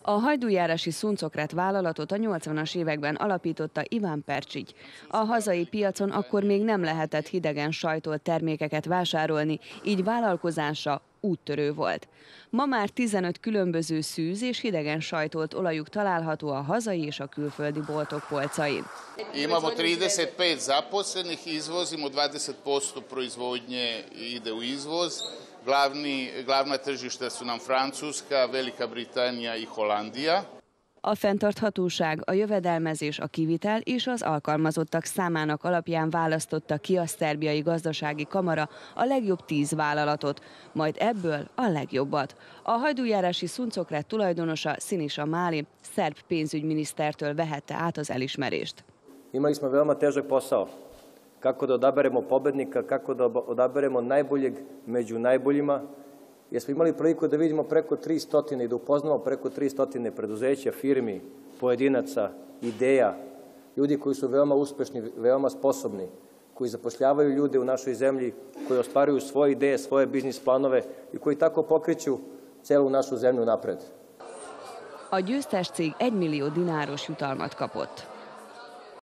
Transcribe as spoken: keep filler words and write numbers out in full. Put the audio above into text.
A hajdújárási szuncokret vállalatot a nyolcvanas években alapította Iván Percsigy. A hazai piacon akkor még nem lehetett hidegen sajtolt termékeket vásárolni, így vállalkozása úttörő volt. Ma már tizenöt különböző szűz és hidegen sajtolt olajuk található a hazai és a külföldi boltok polcain. Imamo trideset pet zaposlenih, izvozimo dvadeset posto proizvodnje ide u izvoz. Glavni, glavna tržišta su nam Francuska, Velika Britannia i Hollandija. A fenntarthatóság, a jövedelmezés, a kivitel és az alkalmazottak számának alapján választotta ki a szerbiai gazdasági kamara a legjobb tíz vállalatot, majd ebből a legjobbat. A hajdújárási szuncokret tulajdonosa Sinisa Mali szerb pénzügyminisztertől vehette át az elismerést. Imali smo veoma težak posao. Kako da odaberemo pobednika, kako da odaberemo najboljeg među najboljima, jer smo imali priliku da vidimo preko tristo i da upoznamo preko tristo preduzeća, firmi, pojedinaca, ideja, ljudi koji su veoma uspešni, veoma sposobni, koji zapošljavaju ljude u našoj zemlji, koji ostvaruju svoje ideje, svoje biznis planove i koji tako pokreću celu našu zemlju napred. A győztes cég egy millió dináros jutalmat kapott.